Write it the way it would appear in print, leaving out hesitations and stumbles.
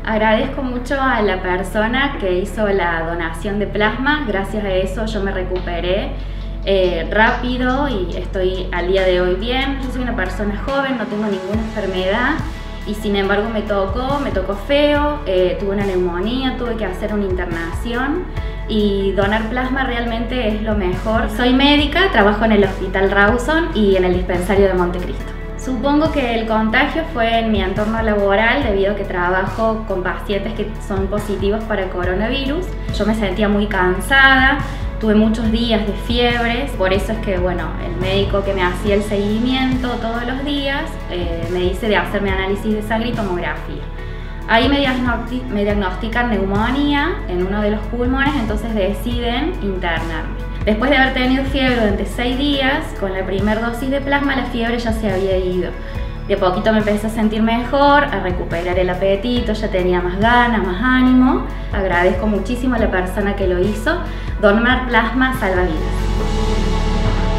Agradezco mucho a la persona que hizo la donación de plasma. Gracias a eso yo me recuperé rápido y estoy al día de hoy bien. Yo soy una persona joven, no tengo ninguna enfermedad y sin embargo me tocó feo, tuve una neumonía, tuve que hacer una internación y donar plasma realmente es lo mejor. Soy médica, trabajo en el Hospital Rawson y en el dispensario de Montecristo. Supongo que el contagio fue en mi entorno laboral debido a que trabajo con pacientes que son positivos para coronavirus. Yo me sentía muy cansada, tuve muchos días de fiebres, por eso es que el médico que me hacía el seguimiento todos los días me dice de hacerme análisis de sangre y tomografía. Ahí me diagnostican neumonía en uno de los pulmones, entonces deciden internarme. Después de haber tenido fiebre durante 6 días, con la primera dosis de plasma la fiebre ya se había ido. De a poquito me empecé a sentir mejor, a recuperar el apetito, ya tenía más ganas, más ánimo. Agradezco muchísimo a la persona que lo hizo. Donar plasma salva vidas.